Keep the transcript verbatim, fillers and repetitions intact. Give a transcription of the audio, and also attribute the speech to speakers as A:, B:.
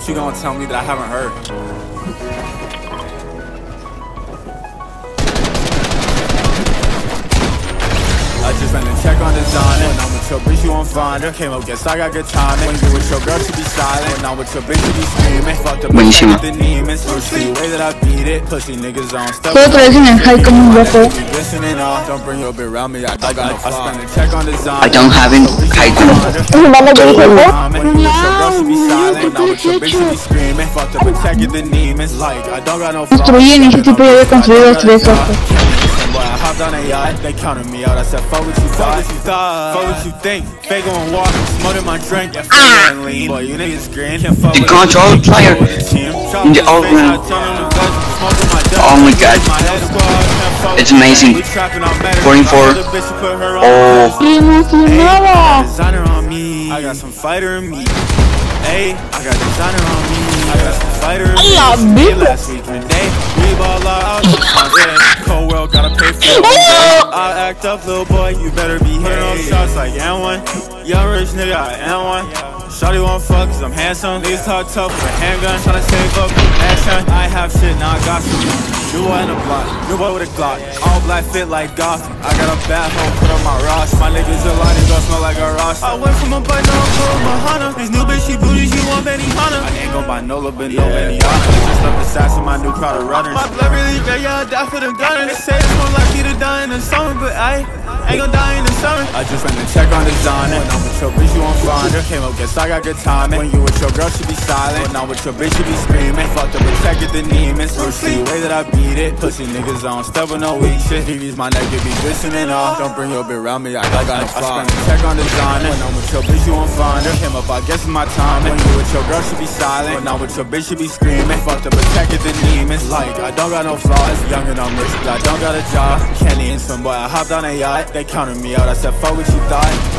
A: you gonna tell me that I haven't heard? I just ran a check on Desinger. When I'm with your bitch, you won't find her. Came up, guess I got good timing. When you with your girl, she be silent. When I'm with your bitch, she be screaming. Fucked up with the demons. First see the way that I beat it. Pussy niggas on stuff.
B: Todo Desinger hype como un loco.
A: Listening off. Don't bring your bitch around me. I got no flaw. I spent a check on Desinger.
C: I don't have him hype.
B: Mama de
A: When you with your girl, she be silent. When I'm with your bitch, she be screaming. Fucked up with checking the demons. Like, I don't got no flaw.
B: Construyen ese tipo de construidos tres ojos.
A: Boy, I hopped on a yacht, they counted me out. I said, fuck what you thought, what you thought, fuck what you think. Fake gon' walk, smothered my drink, yeah, ah. And lean. Boy, you niggas green, can't fuck
C: the
A: with
C: control
A: the
C: player in the old room. Oh my god, it's amazing. forty-four. Oh.
A: Designer on me, I got some fighter in me. Hey, I got designer on me, I got some fighter in me. Last week today, we ball out. Cold world, gotta pay for it. I act up, little boy, you better be hitting up shots like N one. Young rich nigga, I am one. Shawty won't fuck cause I'm handsome. Niggas talk tough with a handgun, tryna save up with action. I have shit, now I got some. New boy in the block, new boy with a Glock. All black fit like Gotham. I got a bad hoe, put on my Ross. My niggas a lot, they gon' smell like a Ross. I went from a button on to a Mahana. These new bitch, she booty, she want Benihana. I ain't gon' buy no little bit, no Benihana. Just love the sass in my new crowd of runners. My blood really red, yeah, I die for the gunners. They say it's more likely to die in the summer, but I ain't gon' die in the summer. I just ran a check on Desinger. When I'm with your bitch, you won't find her. Came up, guess I got good timing. When you with your girl, she be silent. When I'm with your bitch, she be screaming. Fucked up with check at the demons. First see the way that I beat it. Pussy niggas on step with no weak shit. He use my neck to be listening off. Don't bring your bitch around me, I got no flaw. I spent a check on Desinger. When I'm with your bitch, you won't find her. Came up, I guess it's my time. When you with your girl, she be silent. When I'm with your bitch, she be screaming. Fucked up with check at the demons. Like, I don't got no flaws. Young and I'm rich, but I don't got a job. Kenny and some boy, I hopped on a yacht. They counted me out, I said, fuck what you thought.